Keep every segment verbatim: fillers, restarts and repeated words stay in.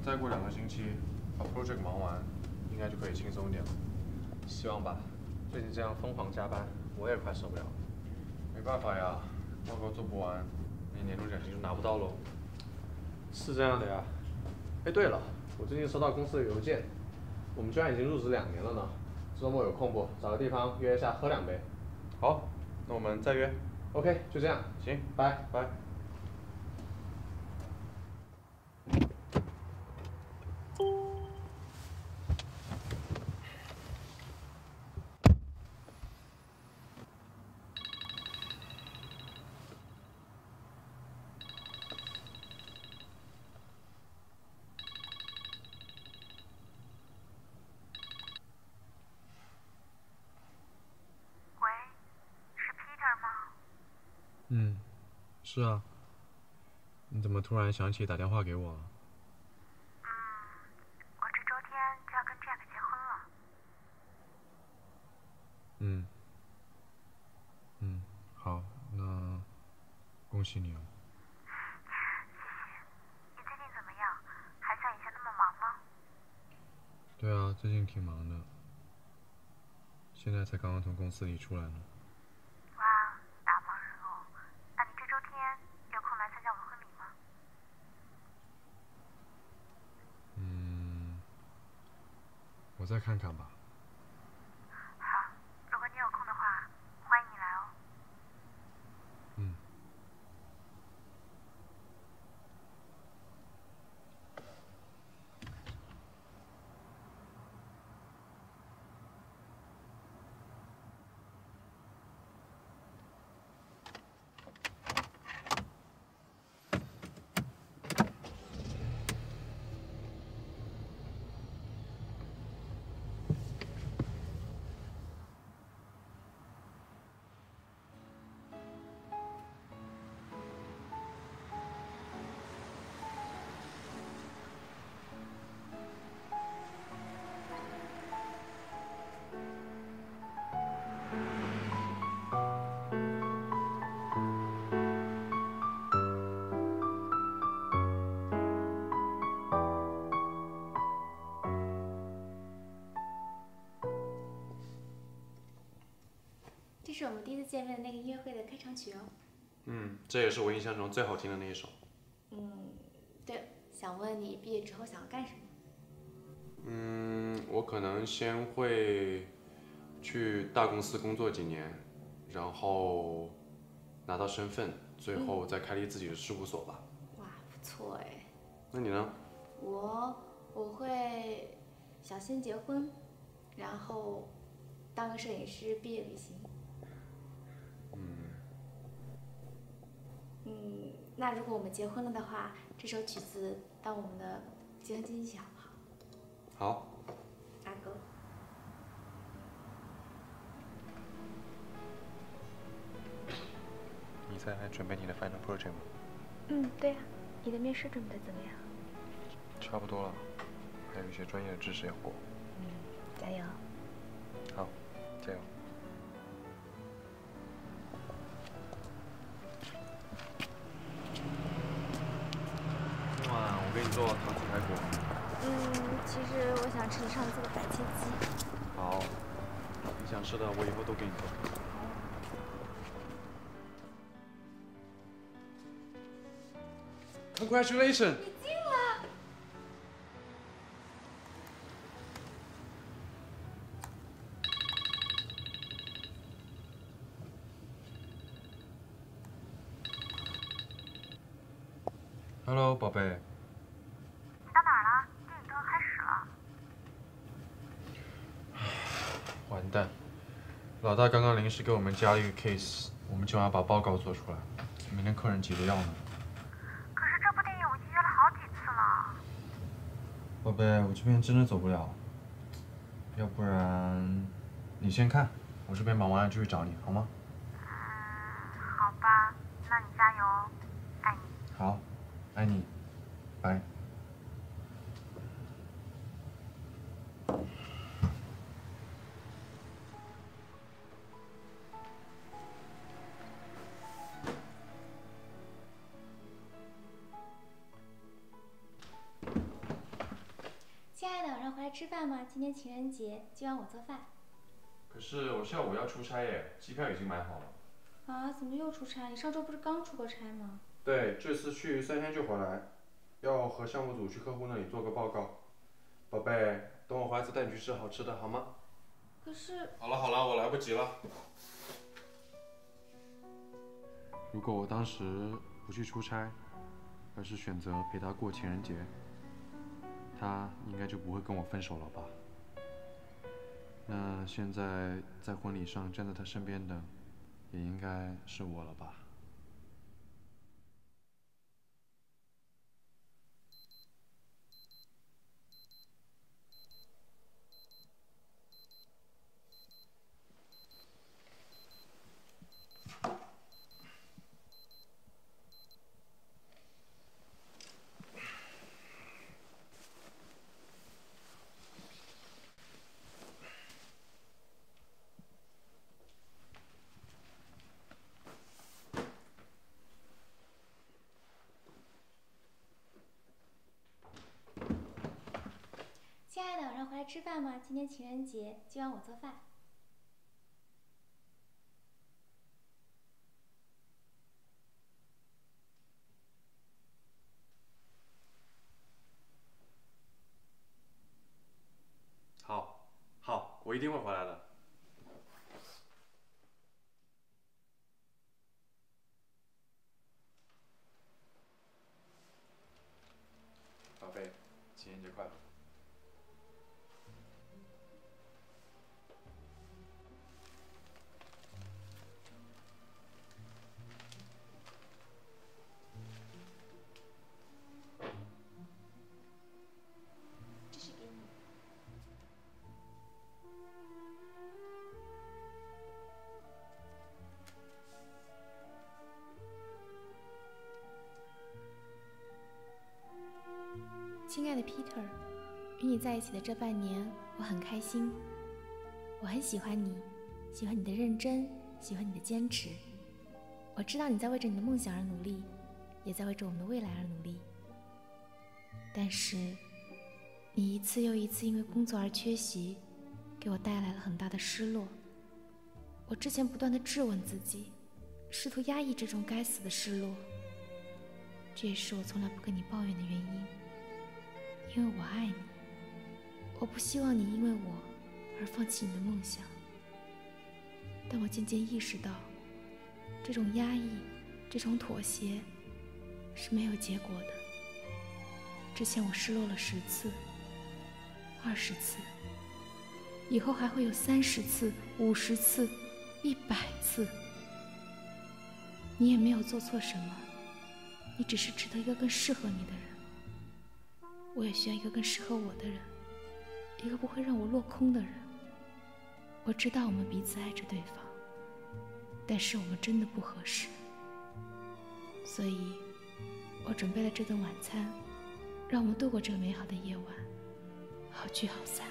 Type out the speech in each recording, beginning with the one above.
再过两个星期，把 project 忙完，应该就可以轻松一点了。 希望吧。最近这样疯狂加班，我也快受不了了。 没办法呀，报告做不完，你年终奖金就拿不到喽。 是这样的呀。哎，对了，我最近收到公司的邮件，我们居然已经入职两年了呢。周末有空不？找个地方约一下，喝两杯。 好，那我们再约。 OK， 就这样。 行， 拜拜。 嗯，是啊。你怎么突然想起打电话给我了？ 嗯，我这周天就要跟 Jack 结婚了。 嗯。嗯，好，那恭喜你了。 谢谢。你最近怎么样？还像以前那么忙吗？ 对啊，最近挺忙的，现在才刚刚从公司里出来呢。 哇，大忙人哦。那你这周天有空来参加我的婚礼吗？ 嗯，我再看看吧。 好，如果你有空的话，欢迎你来哦。 嗯。 这是我们第一次见面的那个音乐会的开场曲哦。 嗯，这也是我印象中最好听的那一首。 嗯，对，想问你毕业之后想要干什么？ 嗯，我可能先会去大公司工作几年，然后拿到身份，最后再开立自己的事务所吧。 哇，不错哎。 那你呢？ 我我会想先结婚，然后当个摄影师，毕业旅行。嗯，那如果我们结婚了的话，这首曲子当我们的结婚惊喜好不好？ 好。 阿哥。 你在准备你的 final project 吗？ 嗯，对呀。你的面试准备得怎么样？ 差不多了，还有一些专业的知识要过。 嗯，加油。 好，加油。哇，我给你做糖醋排骨。 嗯，其实我想吃你上次的白切鸡。 好，你想吃的我以后都给你做。Congratulations！ 你进了。 Hello， 宝贝。 你到哪儿了？电影都要开始了。 完蛋，老大刚刚临时给我们加了一个 case， 我们今晚要把报告做出来，明天客人急着要呢。 可是这部电影我已经约了好几次了。 宝贝，我这边真的走不了，要不然你先看，我这边忙完了就去找你，好吗？ 嗯，好吧，那你加油，爱你。 好，爱你，拜。 吃饭吗？今天情人节，今晚我做饭。 可是我下午要出差耶，机票已经买好了。 啊？怎么又出差？你上周不是刚出过差吗？ 对，这次去三天就回来，要和项目组去客户那里做个报告。宝贝，等我回来再带你去吃好吃的，好吗？ 可是…… 好了好了，我来不及了。如果我当时不去出差，而是选择陪她过情人节，她应该就不会跟我分手了吧？那现在在婚礼上站在她身边的，也应该是我了吧？ 亲爱的，晚上回来吃饭吗？今天情人节，今晚我做饭。 好，好，我一定会回来的。宝贝，情人节快乐！ 这是给你。亲爱的 Peter， 与你在一起的这半年，我很开心。我很喜欢你，喜欢你的认真，喜欢你的坚持。我知道你在为着你的梦想而努力，也在为着我们的未来而努力。但是，你一次又一次因为工作而缺席，给我带来了很大的失落。我之前不断地质问自己，试图压抑这种该死的失落。这也是我从来不跟你抱怨的原因。因为我爱你，我不希望你因为我而放弃你的梦想。但我渐渐意识到，这种压抑，这种妥协是没有结果的。之前我失落了十次、二十次，以后还会有三十次、五十次、一百次。你也没有做错什么，你只是值得一个更适合你的人。我也需要一个更适合我的人，一个不会让我落空的人。我知道我们彼此爱着对方，但是我们真的不合适。所以，我准备了这顿晚餐，让我们度过这个美好的夜晚，好聚好散。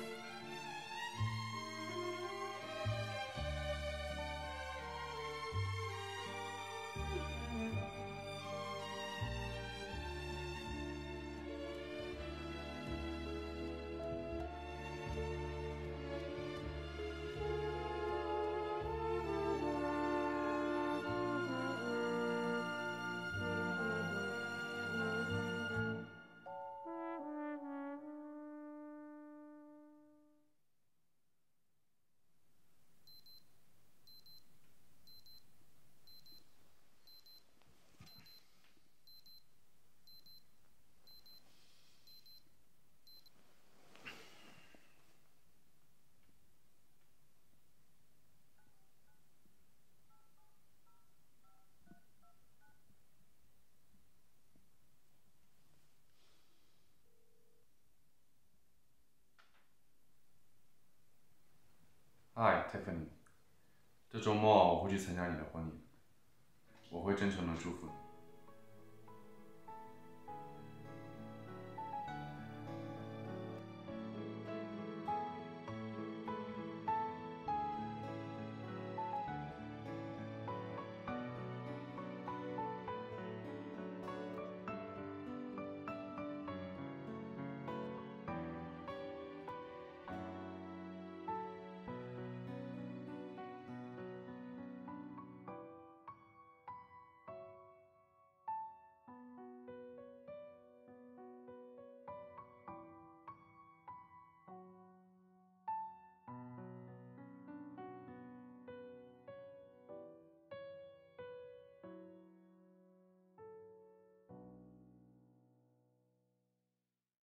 嗨，Tiffany，这周末我会去参加你的婚礼，我会真诚的祝福你。